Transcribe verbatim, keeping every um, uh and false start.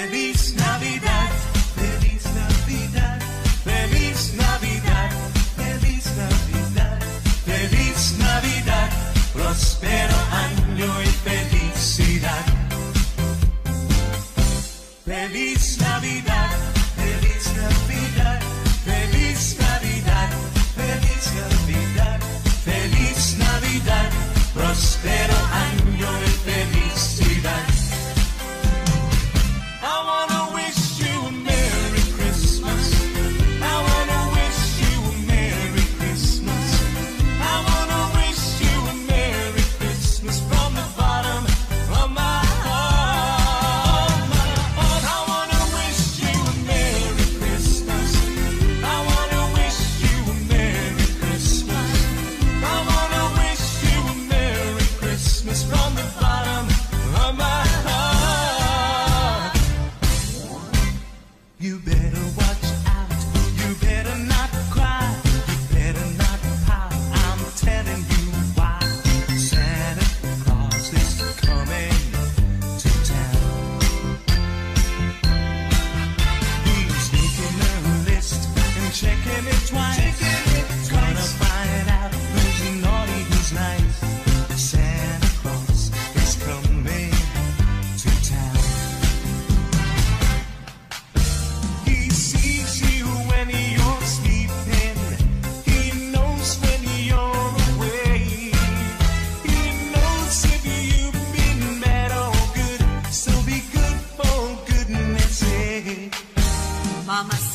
Feliz Navidad, feliz Navidad, feliz Navidad, feliz Navidad, feliz Navidad, próspero año y felicidad. Feliz Navidad, feliz Navidad, feliz Navidad, feliz Navidad, feliz Navidad, próspero año y felicidad. I wanna wish you a Merry Christmas. I wanna wish you a Merry Christmas. I wanna wish you a Merry Christmas from the bottom of my heart. I wanna wish you a Merry Christmas. I wanna wish you a Merry Christmas. I wanna wish you a Merry Christmas from the bottom of my heart. You better watch out, you better not cry, you better not pout, I'm telling you why. Santa Claus is coming to town. He's making a list and checking it twice. Gonna find out who's naughty, who's nice. Santa Claus is coming to town. He sees you when you're sleeping. He knows when you're away. He knows if you've been bad or good. So be good for goodness sake. Mama